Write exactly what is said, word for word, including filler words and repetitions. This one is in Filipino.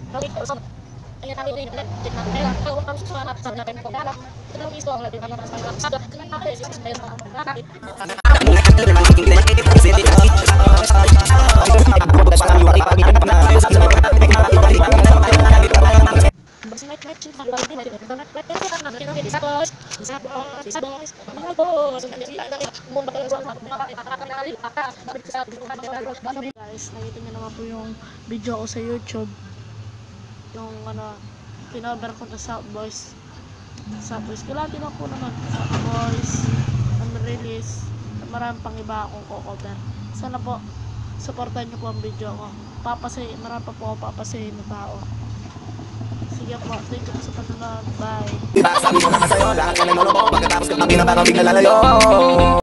Guys, nakita niyo naman po yung video ko sa YouTube, yung ano, pinover ko na South Boys. South Boys, kilala din ako naman South Boys, unrelease, marami pang iba akong co-cover. Sana po supportan niyo po ang video ko. Papasay, marami pa po ako papasayin na tao. Sige po, thank you po sa panonood. Bye. Diba sabi ko naman sa'yo, lahat ka nalolo ko, pagkatapos ka pag-inabang bigla lalayo.